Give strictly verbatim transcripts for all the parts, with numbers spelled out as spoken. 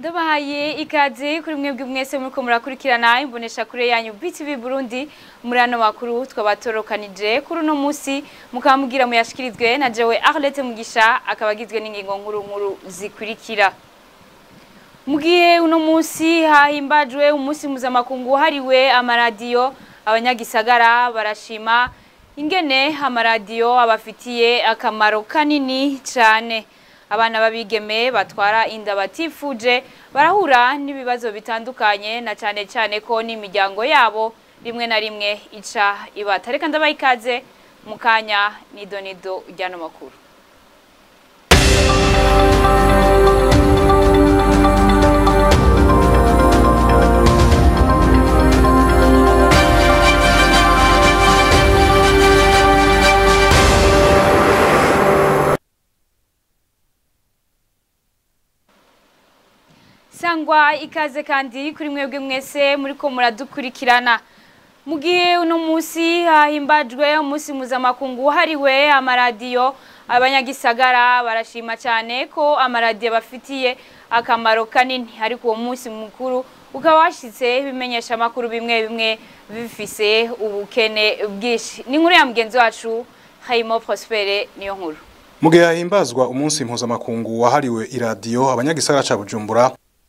Ndabahaye ikaze kuri mwebwe mwese muriko murakurikirana imbonesha kure yanyu B T V Burundi muri ano makuru twabatorokanije kuri uno musi mukamugira muyashikirizwe na jewe Arlette Mugisha akabagizwe n'ingingo nkuru nkuru zikurikira. Mugiye uno musi hahimbajwe umusi mpuzamakungu hariwe amaradiyo, abanyagisagara barashima ingene amaradiyo abafitiye akamaro kanini cyane. Abana babigeme batwara inda batifuje barahura n'ibibazo bitandukanye na cyane cyane ko n'imiryango yabo rimwe na rimwe ica ibata. Reka ndabaye ikaze mukanya nido nido ujyana makuru. Sangwa ikaze kandi kuri mwebwe mwese muriko muradukurikirana. Mugihe uno musi hahimbajwe umusi mpuzamakungu hariwe amaradiyo, abanyagisagara barashima cyane ko amaradiyo bafitiye akamaro kanini, ariko uwo musi mukuru ukaba washitse bimenyesha makuru bimwe bimwe bifise ubukene bwishi. Ni nkuru ya mugenzi wacu Hayimo Prospere niyo nkuru. Mugihe hahimbazwa umunsi mpuzamakungu wahariwe iradiyo, abanyagisagara ca Bujumbura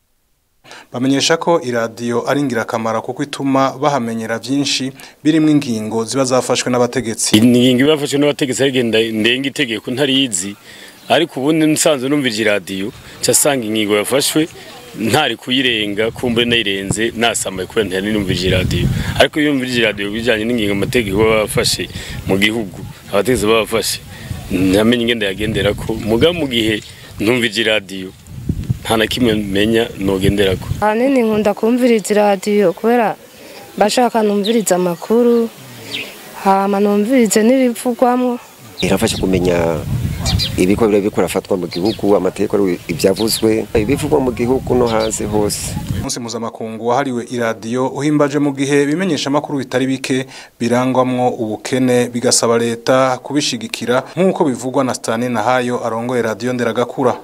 bamenyesha ko iradiyo ari ingirakamaro kuko ituma bahamenyera byinshi birimo ingingo ziba zafashwe n'abategetsi. Ingingo bafashwe n'abategetsi agenda ndenga itegeko ntarizi, ariko ubundi nsanzwe numvira iradiyo cyasanga ingingo yafashwe ntari kuyirenga kumbe nayirenze nasamaye kubera ntari numvira iradiyo. Ariko iyo numvira iradiyo bijanye n'ingingo amategeko bafashe mu gihugu, abategetsi bafashe namenye ingenda yagendera ko muga mu gihe numvira iradiyo hana kimwe menya nogenderako. Hanini nkunda kumviriza iradiyo kubera bashaka numviriza amakuru, hama numvirize n'ibivugwamwo. Irafasha kumenya ibiko bire bikora fatwa mu gihugu, amateka ivyavuzwe ibivugwa mu gihugu no hanze hose. Umunsi mpuzamakungu wahariwe iradiyo uhimbaje mu gihe bimenyesha makuru bitari bike birangwamwo ubukene, bigasaba leta kubishigikira nk'uko bivugwa na Stani Nahayo arongoye radiyo Nderagakura.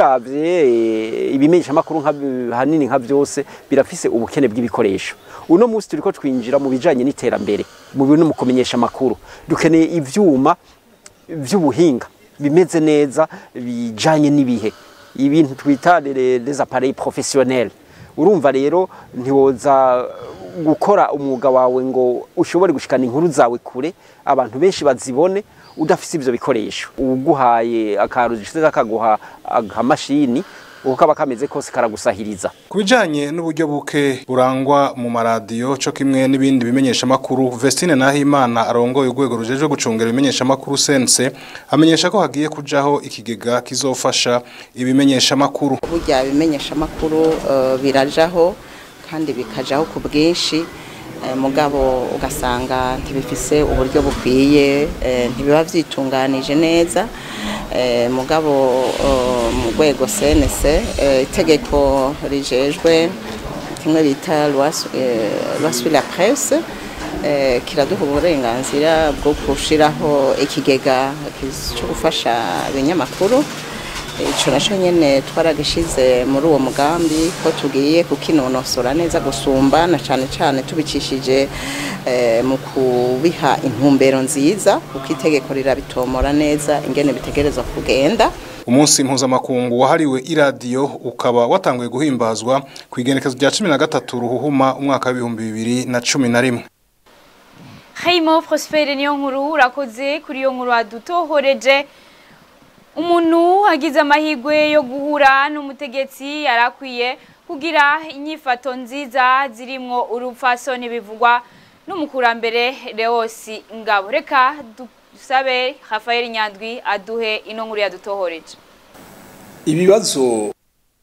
Ubiravye ibimenyesha makuru nka hanini nka byose birafise ubukene bw'ibikoresho. Uno musi turiko twinjira mu bijanye n'iterambere mu bintu mu kumenyesha makuru, dukeneye ivyuma vy'ubuhinga bimeze neza bijanye n'ibihe, ibintu twita les appareils professionnels. Urumva rero ntiwoza gukora umwuga wawe ngo ushobore gushikana inkuru zawe kure abantu benshi bazibone udafise ivyo bikoresho. Uguhaye akaruzi akaguha akamashini ukaba kameze kose karagusahiriza. Kubijanye n'uburyo buke burangwa mu maradiyo cyo kimwe n'ibindi bimenyesha makuru, Vestine Nahimana arongoye urwego rujeje gucungera ibimenyesha makuru sense amenyesha ko hagiye kujaho ikigega kizofasha ibimenyesha makuru. Burya bimenyesha makuru uh, birajaho kandi bikajaho ku bwinshi, uh, mugabo ugasanga ntibifise uburyo bukwiye, uh, ntibiba vyitunganije neza. Eh, mugabo mu rwego C N C itegeko rijejwe kimwe bita loi sur la presse kiraduha uburenganzira bwo gushiraho ikigega cyo gufasha ibinyamakuru. Ico naco nyene twaragishize muri uwo mugambi ko tugiye kukinonosora neza gusumba, na cane cane tubicishije mu kubiha intumbero nziza kuko itegeko rirabitomora neza ingene bitegerezwa kugenda. Umunsi mpuzamakungu wahariwe iradiyo ukaba watanguye guhimbazwa ku igenekezo rya cumi na gatatu ruhuhuma umwaka w'ibihumbi bibiri na cumi na rimwe. Hayimo Prospere niyo nkuru urakoze kuri iyo nkuru adutohoreje. Umuntu agize amahigwe yo guhura n'umutegetsi yarakwiye kugira inyifato nziza zirimwo urupfasoni bivugwa n'umukurambere Leosi Ngabo. Reka dusabe Rafael Nyandwi aduhe ino nkuru yadutohoreje. Ibibazo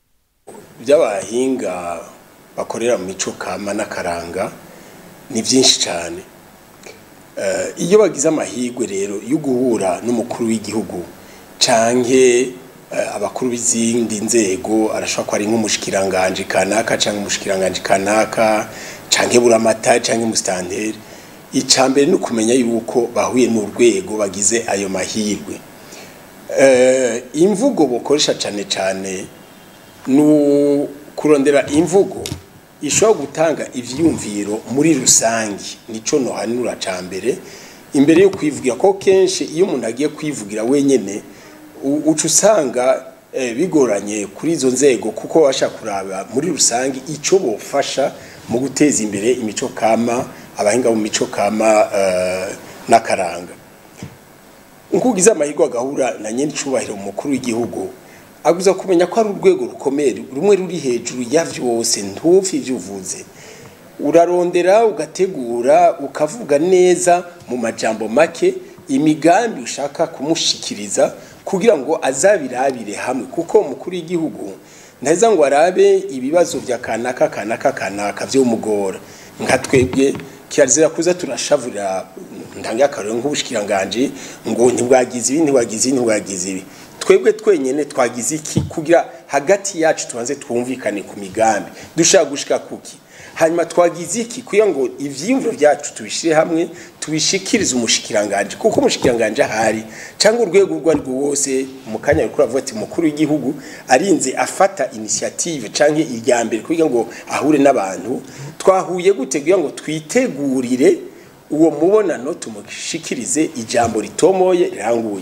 by'abahinga bakorera mu mico kama n'akaranga ni byinshi cyane. Uh, iyo bagize amahigwe rero yo guhura n'umukuru w'igihugu canke uh, abakuru b'izindi nzego, arashobora ko ari nk'umushikiranganje kanaka canke umushikiranganje kanaka canke buramata canke mustanteri, icambere no kumenya yuko bahuye n'urwego bagize ayo mahirwe. Uh, imvugo bokoresha cane cane nu kurondera imvugo ishobora gutanga ivyumviro muri rusangi nico no hanura ca mbere imbere yo kwivugira ko kenshi iyo umuntu agiye kwivugira wenyene uca usanga eh, bigoranye kuri izo nzego kuko washa kuraba muri rusangi ico bofasha mu guteza imbere imico kama abahinga mu mico kama uh, nakaranga nkugize amahirwe agahura na nyene cubahiro umukuru w'igihugu aguza kumenya ko ari urwego rukomeye rumwe ruri hejuru ya vyose ntufi vyuvuze urarondera ugategura ukavuga neza mu majambo make imigambi ushaka kumushikiriza kugira ngo azabirabire hamwe kuko umukuru w'igihugu ndaza ngo arabe ibibazo vya kanaka kanaka kanaka vyo mugora nka twebwe kirazira kuza turashavura ntangiye akarero nk'ubushikiranganje ngo ntibwagize ibi ntibwagize ibi ntibwagize ibi twebwe twenyene twagize iki kugira hagati yacu tubanze twumvikane ku migambi dushaka gushika kuki hanyuma twagize iki kugira ngo ivyimviro vyacu tubishire hamwe tubishikirize umushikiranganje kuko umushikiranganje ahari cyangwa urwego rwo ari rwose mu kanya rukuru avuga ati mukuru w'igihugu arinze afata initiative canke iryambere kugira ngo ahure n'abantu twahuye gute kugira ngo twitegurire uwo mubonano tumushikirize ijambo ritomoye riranguye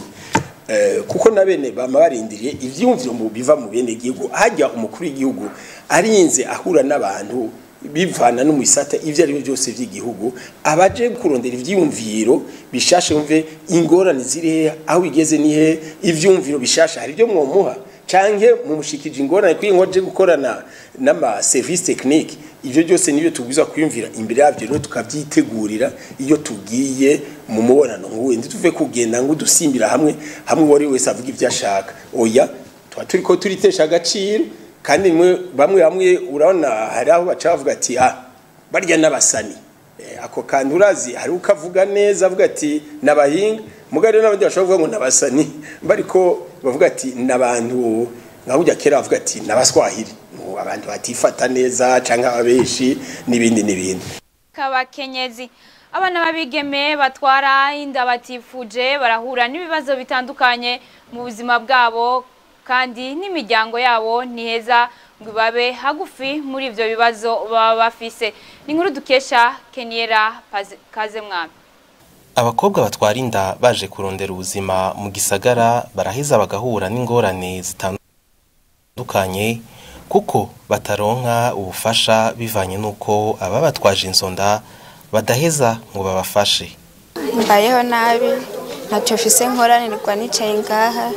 eh kuko nabene bama barindiriye ivyumviro mu biva mu bene gihugu hajya umukuru w'igihugu arinze ahura n'abantu bivana no mwisata ivyo ari byo byose vy'igihugu abaje kurondera ivyumviro bishashe umve ingorane ziri aho igeze nihe ivyumviro bishasha hari byo mwomuha canke mumushikije ingorane kwingoje gukorana n'ama service technique ivyo byose nibyo tubwiza kwiyumvira imbere yavyo no tukavyitegurira iyo tugiye mu mubonano nguwe ndituve kugenda ngo dusimbira hamwe hamwe wari wese avuga ivyo ashaka oya twa turiko turitesha agaciro kandi mwe bamwe bamwe urabona hari aho bacavuga ati ah barya nabasani e, ako kandi urazi hari ukavuga neza avuga ati nabahinga mugari n'abandi bashobora kuvuga ngo nabasani bariko bavuga ati nabantu nkabujya kera bavuga ati nabaswahili abantu batifata neza canka abeshi nibindi nibindi kabakenyezi abana babigeme batwara inda batifuje barahura n'ibibazo bitandukanye mu buzima bwabo kandi n'imiryango yabo niheza ngo babe hagufi muri ivyo bibazo baba bafise ni nkuru dukesha Keniera kaze mwami abakobwa batwara inda baje kurondera ubuzima mu gisagara baraheza bagahura n'ingorane zitandukanye kuko bataronka ubufasha bivanye nuko ababatwaje insonda badaheza ngo babafashe mbayeho nabi ntacyo mfise nkoranirwa nicaye ngaha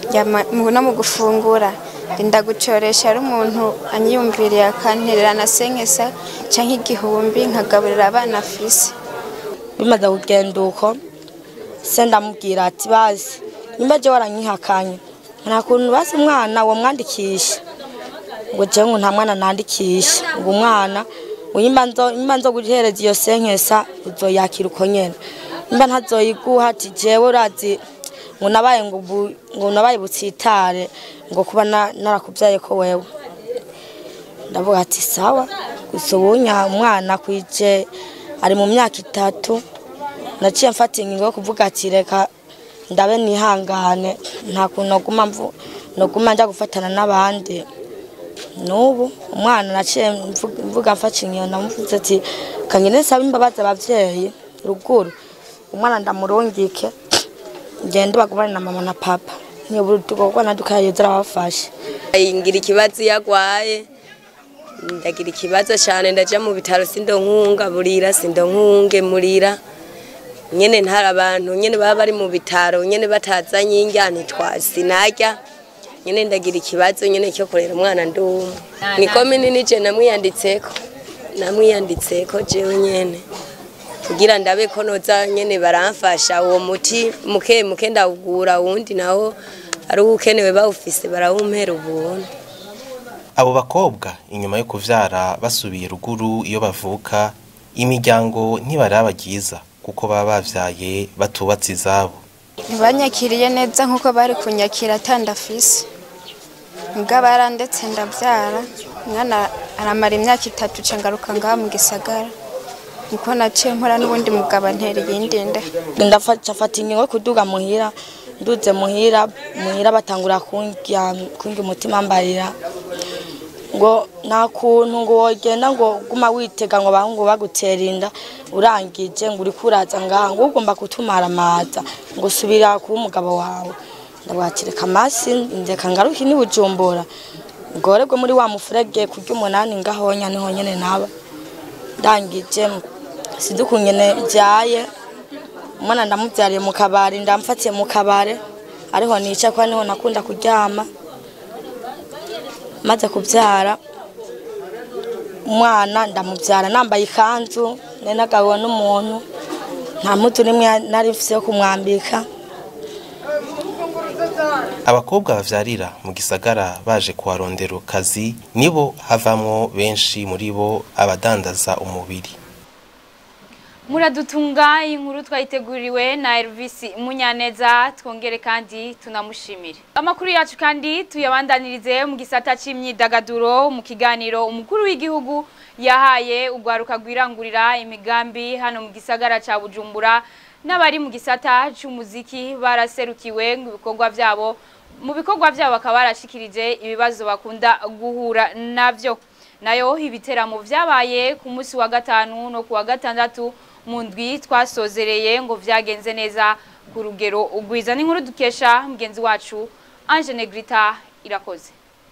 no mu gufungura inda gucoresha ari umuntu anyiyumviriye akanterera na senkesa canke igihumbi nkagaburira abana afise bimaze kugenda uko se ndamubwira ati bazi nimba je waranyihakanye nta kuntu basi umwana wo mwandikisha ngo je ngo nta mwana nandikisha ngo umwana uyimba nzo imba nzo guhereza iyo senkesa uzoyakira uko nyene imba ntazoyiguha ati jewe urazi ngo nabaye ngo ngo nabaye butsitare ngo kuba narakubyaye ko wewe ndavuga ati sawa gusobunya umwana kwije ari mu myaka itatu naciye mfata ingingo yo kuvuga ati reka ndabe nihangane nta kuntu guma mvu no guma njya gufatana n'abandi nubu umwana naciye mvuga mfata ingingo ndamuvuze ati kangene saba imbabazi abavyeyi ruguru umwana ndamurongike ngende bagumane na mama na papa niyo burutugwa nadukaye zarabafashe ingira ikibazo yagwaye ndagira ikibazo cyane ndaje mu bitaro sindonkunga burira sindonkunge murira nyene ntara abantu nyene baba bari mu bitaro nyene batazanye injyane twasi najya nyene ndagira ikibazo nyene cyo kurera umwana ndumwe niko minini je namwiyanditseko namwiyanditseko jewe nyene kugira ndabe ko noza nyene baramfasha uwo muti muke muke ndawugura wundi naho ari ukenewe bawufise barawumpera ubuntu. Abo bakobwa inyuma yo kuvyara basubiye ruguru iyo bavuka imiryango ntibarabagiza kuko baba bavyaye batubatse izabo. Ntibanyakiriye neza nkuko bari kunyakira atandafise. Mbwa barandetse ndavyara mwana aramara imyaka itatu cengaruka ngaha mu gisagara. Niko naciye nkora n'ubundi mugaba ntera yindinde. Ndafata fata ingingo kuduga muhira nduze muhira muhira batangura kungira kungira umutima mbarira ngo nta kuntu ngo wogenda ngo guma witega ngo bahungu bagutera inda urangije ngo uri kuraza ngaha ngo ugomba kutumara amaza ngo subira kuba umugabo wawe ndabakireka amasi ndeka ngaruki ni Bujumbura ngorebwe muri wa mufurege kurya umunani ngahonya niho nyene naba ndangije sidukunyene byaye umwana ndamubyariye mu kabari ndamfatiye mu kabare ariho nica kwa niho nakunda kuryama maze kubyara umwana ndamubyara nambaye ikanzu nenagawe n'umuntu nta mutu nimwe nari mfise yo kumwambika. Abakobwa bavyarira mu gisagara baje kuharondera kazi nibo havamwo benshi muri bo abadandaza umubiri. Muradutunga inkuru twayiteguriwe na Elvis Munyaneza twongere kandi tunamushimire. Amakuru yacu kandi tuyabandanirize mu gisata c'imyidagaduro mu kiganiro umukuru w'igihugu yahaye ugwaruka gwirangurira imigambi hano mu gisagara ca Bujumbura n'abari mu gisata c'umuziki baraserukiwe mu bikorwa vyabo mu bikorwa vyabo bakaba barashikirije ibibazo bakunda guhura navyo nayo ibiteramo vyabaye ku munsi wa gatanu no ku wa gatandatu mu ndwi twasozereye ngo vyagenze neza ku rugero ugwiza n'inkuru dukesha mugenzi wacu Ange Negrita irakoze.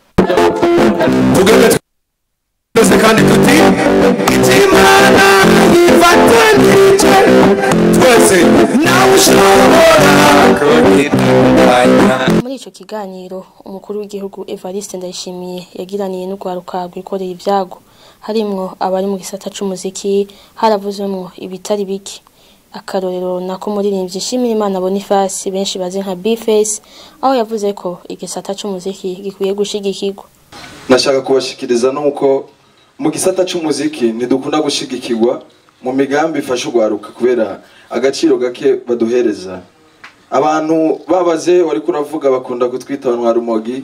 Twese kandi tuti itimana ifatanije twese nawe ushobora kugitunganya. Muri ico kiganiro umukuru w'igihugu Evariste Ndayishimiye yagiraniye n'ugwaruka rwikoreye ibyago harimwo abari mu gisata c'umuziki haravuzwemo ibitari biki akarorero nako muririmbyi Shimira Imana Boniface benshi bazi nka B-Face aho yavuze ko igisata c'umuziki gikwiye gushigikirwa. Nashaka kubashikiriza nuko mu gisata c'umuziki ntidukunda gushigikirwa mu migambi ifasha ugwaruka kubera agaciro gake baduhereza. Abantu babaze wari kuravuga bakunda kutwita abantu rumogi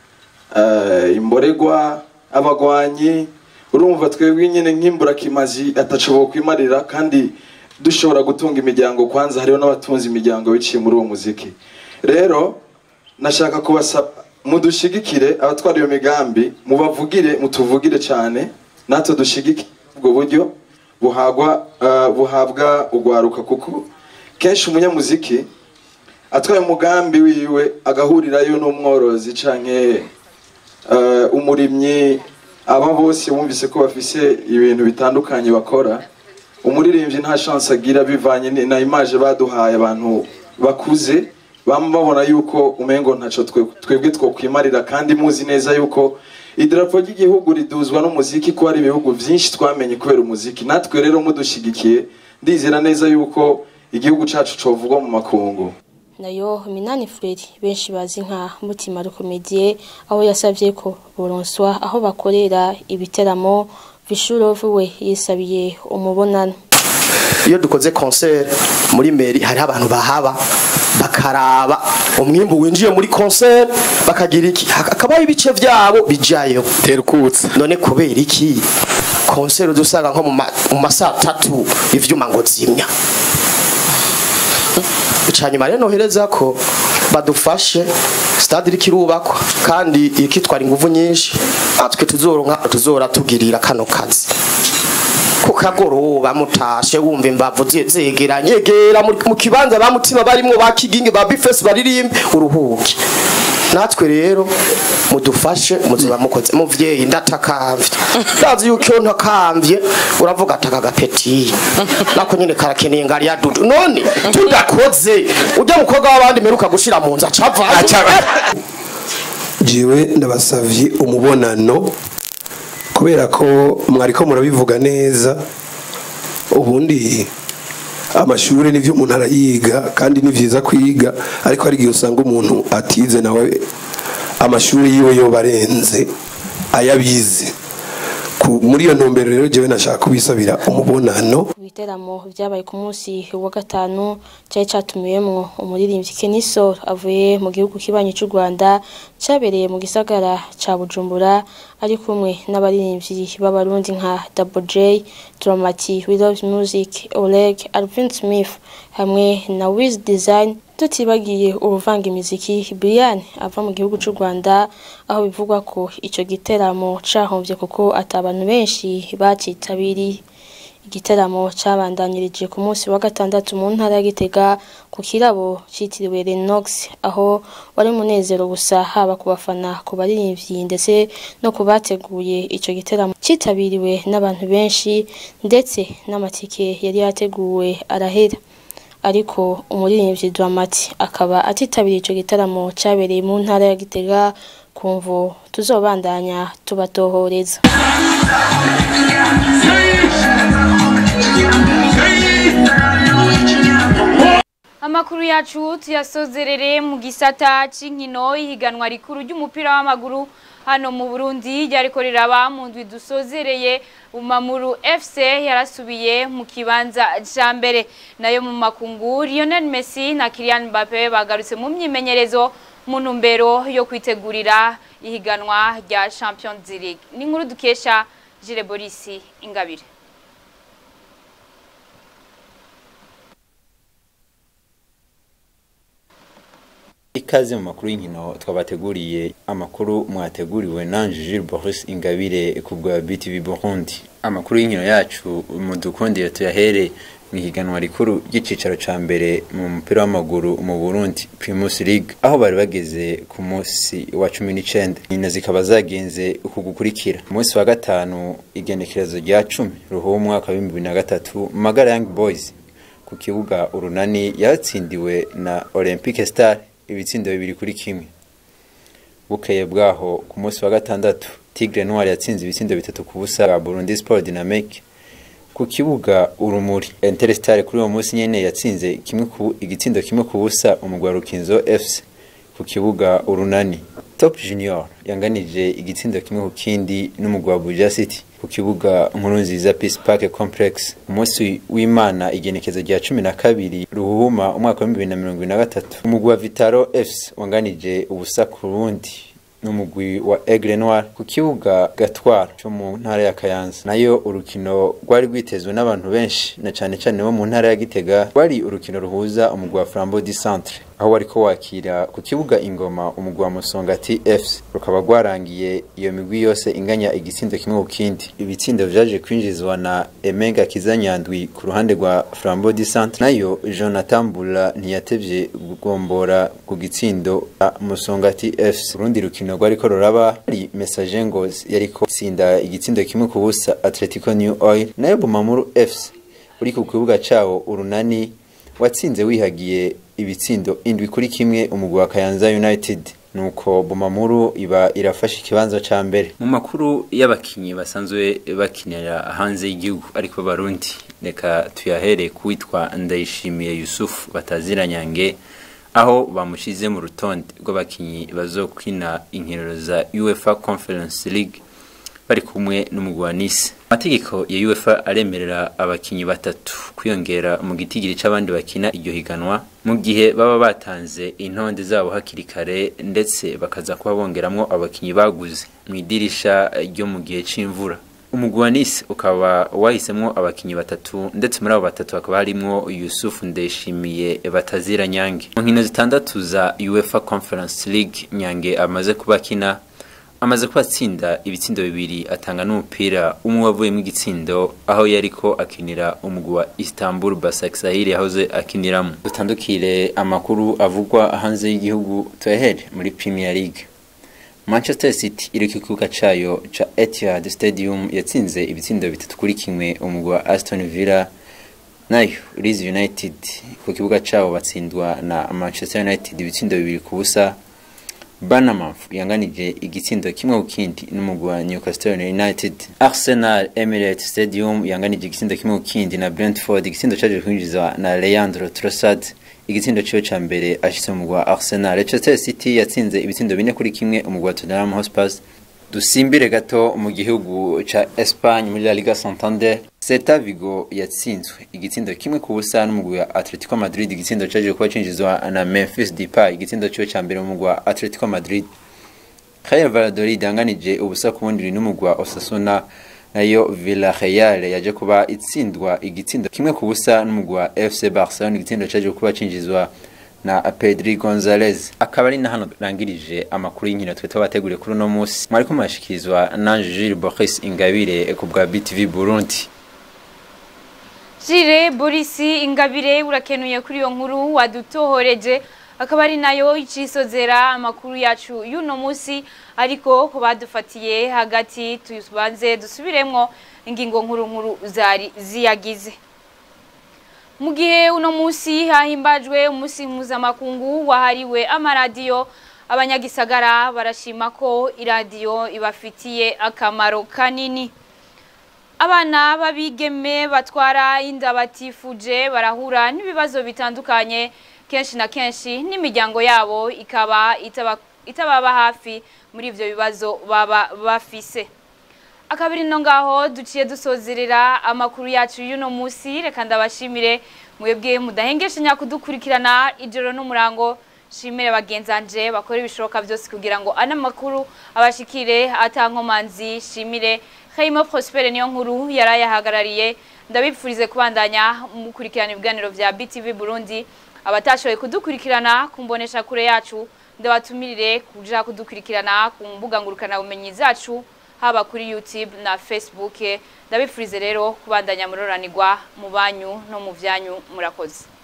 uh, imboregwa abagwanyi urumva twebwe nyine nk'imbura kimazi atacoboka kwimarira kandi dushobora gutunga imiryango kwanza hariho n'abatunzi imiryango biciye muri uwo muziki. Rero nashaka kubasaba mudushigikire abatwara iyo migambi mubavugire mutuvugire cyane natwe dushigikire ubwo buryo buhagwa uh, buhabwa ugwaruka kuko kenshi umunyamuziki atwaye umugambi wiwe agahurirayo n'umworozi canke uh, umurimyi aba bose bumvise ko bafise ibintu bitandukanye bakora. Umuririmbyi nta chance agira bivanye na image baduhaye abantu bakuze bamubona yuko umengo ntaco twebwe two kwimarira kandi muzi neza yuko idarapo ry'igihugu riduzwa n'umuziki ko ari ibihugu byinshi twamenye kubera umuziki. Natwe rero mudushigikiye ndizera neza yuko igihugu cacu covugwa mu makungu. Nayo Minani Fred benshi bazi nka Mutima Comedie aho yasavye ko boronswa aho bakorera ibiteramo Vishurovuwe yisabiye umubonano. Iyo dukoze concert muri meri hari abantu bahaba bakaraba umwimbu winjiye muri concert bakagira iki akabaye ibice vyabo bijayo terukutse. None kubera iki concert dusanga nko mu masa tatu ivyuma ngo zimya cyanyuma rero nohereza ko badufashe stade irikirubakwa kandi ikitwara ingufu nyinshi atwe tuzoronka tuzora tugirira kano kazi kukagoroba mutashe wumva imbavu zegera nyegera mu kibanza bamutima barimwo bakiginge ba B-Face baririmbe uruhuke. Natwe rero mudufashe muzoba mukoze muvyeyi ndatakamvye ndazi yuko ntakamvye uravuga ataka gapeti nako nyine karakeneye ngari ya dudu none tudakoze ujya mukoga wabandi meruka gushira mu nza cava jiwe ndabasavye umubonano kubera ko mwariko murabivuga neza ubundi amashuri nivyo umuntu arayiga kandi ni vyiza kwiga ariko ari gihe usanga umuntu atize nawe amashuri yiwe yo barenze ayabize muri iyo ntumbero rero jewe nashaka kubisabira umubonano. Ibiteramo vyabaye ku munsi wa gatanu cyari cyatumiyemwo umuririmbyi Keniso avuye mu gihugu kibanyi cy'u Rwanda cyabereye mu gisagara ca Bujumbura ari kumwe n'abaririmbyi b'abarundi nka Double J, Dramati, We Love Music, Oleg, Alvin Smith hamwe na Wiz Design tutibagiye uruvanga imiziki Brian ava mu gihugu cy'u Rwanda aho bivugwa ko ico giteramo cahomvye kuko atabantu benshi bacitabiriye. Igiteramo cabandanyirije ku munsi wa gatandatu mu ntara ya Gitega ku kirabo citiriwe Renox aho wari munezero gusa haba ku bafana ku baririmbyi ndetse no kubateguye ico giteramo citabiriwe n'abantu benshi ndetse n'amatike yari yateguwe arahera. Ariko umuririmbyi Dramati akaba atitabiriye ico gitaramo cabereye mu ntara ya Gitega kumvo tuzobandanya tubatohoreza. Amakuru yacu tuyasozerere mu gisata c'inkino ihiganwa rikuru ry'umupira w'amaguru hano mu Burundi ryariko riraba mu ndwi dusozereye. Amakuru F C yarasubiye mu kibanza ca mbere, nayo mu makungu Lionel Messi na Kylian Mbappe bagarutse mu myimenyerezo mu ntumbero yo kwitegurira ihiganwa rya Champions League. Ni nkuru dukesha Jire Boris Ingabire. Ikaze mu makuru y'inkino twabateguriye, amakuru mwateguriwe nanje Jire Boris Ingabire ku bwa B T V Burundi. Amakuru y'inkino yacu mu dukundire tuyahere mu higanwa rikuru ry'icicaro ca mbere mu mupira w'amaguru mu Burundi Primus League, aho bari bageze ku munsi wa cumi n'icenda. Inkino zikaba zagenze uku gukurikira: umunsi wa gatanu igenekerezo rya cumi ruhuha umwaka wa bibiri na gatatu, Magara Young Boys ku kibuga Urunani yatsindiwe na Olympique Star ibitsindo bibiri kuri kimwe. Bukeye bwaho ku munsi wa gatandatu Tigre Noir yatsinze ibitsindo bitatu ku busa bwa Burundi Sport Dynamic ku kibuga Urumuri. Interstar kuri uwo munsi nyene yatsinze kimwe ku igitsindo kimwe ku busa umugwa Rukinzo F C ku kibuga Urunani. Top Junior yanganije igitsindo kimwe ku kindi n'umugwa Buja City ku kibuga Nkurunziza Peace Park Complex. Umunsi w'Imana igenekezo rya cumi na kabiri ruhuma umwaka wa bibiri na mirongo ibiri na gatatu, umugwa Vitaro F C wanganije ubusa ku rundi n'umugwi wa Aigle Noir ku kibuga Gatwara cyo mu ntara ya Kayanza. Nayo urukino rwari rwitezwe n'abantu benshi na cyane cyane bo mu ntara ya Gitega, rwari urukino ruhuza umugwi wa Flambeau du Centre aho wariko wakira ku kibuga Ingoma umugwi wa Musongati F C. Rukaba rwarangiye iyo migwi yose inganya igitsindo kimwe ku kindi. Ibitsindo vyaje kwinjizwa na Emenga Kizanyandwi ku ruhande rwa Flambeau du Centre, nayo Jonathan Bula ntiyatevye gugombora ku gitsindo Musongati F C. Urundi rukino rwariko ruraba ari Message Ngozi yariko tsinda igitsindo kimwe ku busa Atletico New Oil, nayo Bumamuru F C uri ku kibuga cawo Urunani watsinze wihagiye ibitsindo indwi kuri kimwe umugwi wa Kayanza United. Nuko Bumamuru iba irafasha ikibanza ca mbere. Mu makuru y'abakinyi basanzwe bakinira hanze y'igihugu ariko Barundi, reka tuyahere kuwitwa Ndayishimiye Yusuf Bataziranyange aho bamushize mu rutonde rw'abakinyi bazokina inkino za UEFA Conference League bari kumwe n'umugwi wa Nice. Amategeko ya UEFA aremerera abakinyi batatu kwiyongera mu gitigiri c'abandi bakina iryo higanwa mu gihe baba batanze intonde zabo hakiri kare, ndetse bakaza kuba bongeramwo abakinyi baguze mu idirisha ryo mu gihe c'imvura. Umugwi wa Nice ukaba wahisemwo abakinyi batatu, ndetse muri abo batatu hakaba harimwo Yusuf Ndayishimiye Batazira Nyange. Mu nkino zitandatu za UEFA Conference League, Nyange amaze kubakina amaze kwatsinda ibitsindo bibiri atanga n'umupira umwe wavuye mu gitsindo aho yariko akinira umugwi wa Istanbul Basaksehir yahoze akiniramo. Dutandukire amakuru avugwa hanze y'igihugu tuyahere muri Premier League. Manchester City iri ku kibuga cayo ca Etihad Stadium yatsinze ibitsindo bitatu kuri kimwe umugwi wa Aston Villa, nayo Leeds United ku kibuga cawo batsindwa na Manchester United ibitsindo bibiri ku busa. Bournemouth yanganije igitsindo kimwe ku kindi n'umugwi wa Newcastle United. Arsenal Emirates Stadium yanganije igitsindo kimwe ku kindi na Brentford, igitsindo caje kwinjizwa na Leandro Trossard, igitsindo cyo ca mbere ashitse mu mugwi wa Arsenal. Leicester City yatsinze ibitsindo bine kuri kimwe umugwi wa Tottenham Hotspur. Dusimbire gato mu gihugu ca Espagne muri La Liga Santander, Celta Vigo yatsinzwe igitsindo kimwe ku busa n'umugwi wa Atletico Madrid, igitsindo caje kuba cinjizwa na Memphis Depay, igitsindo cyo ca mbere mu mugwi wa Atletico Madrid. Real Valladolid yanganije ubusa ku bundi n'umugwi wa Osasuna, nayo Villarreal yaje kuba itsindwa igitsindo kimwe ku busa n'umugwi wa F C Barcelona, igitsindo caje kuba cinjizwa na Pedri Gonzalez. Akaba ari na hano rangirije amakuru y'inkino twe twabateguriye kuri uno munsi. Mwariko mashikizwa na Jules Boris Ingabire ku bwa B T V Burundi. Jire Borisi Ingabire urakenuye kuri iyo nkuru wadutohoreje, akaba ari nayo icisozera amakuru yacu y'uno munsi, ariko ko badufatiye hagati tubanze dusubiremwo ingingo nkuru nkuru zari ziyagize. Mu gihe uno munsi hahimbajwe umunsi mpuzamakungu wahariwe amaradiyo, abanyagisagara barashima ko iradiyo ibafitiye akamaro kanini. Abana babigeme batwara inda batifuje barahura n'ibibazo bitandukanye, kenshi na kenshi n'imiryango yabo ikaba itaba itababa hafi muri ivyo bibazo baba bafise. Akabiri no ngaho duciye dusozerera amakuru yacu y'uno munsi. Reka ndabashimire mwebwe mudahengeshanya kudukurikirana ijoro n'umurango. Shimire bagenzanje bakora ibishoboka byose kugira ngo ana makuru abashikire atankomanzi. Shimire Khaimo Prosper niyo nkuru yarayahagarariye. Ndabipfurize kubandanya mukurikirana ibiganiro vya B T V Burundi. Abatashoboye kudukurikirana kumbonesha kure yacu, ndabatumirire kuja kudukurikirana ku mbuga ngurukana bumenyi zacu, haba kuri YouTube na Facebook. Ndabipfurize rero kubandanya muroranirwa mu banyu no mu vyanyu. Murakoze.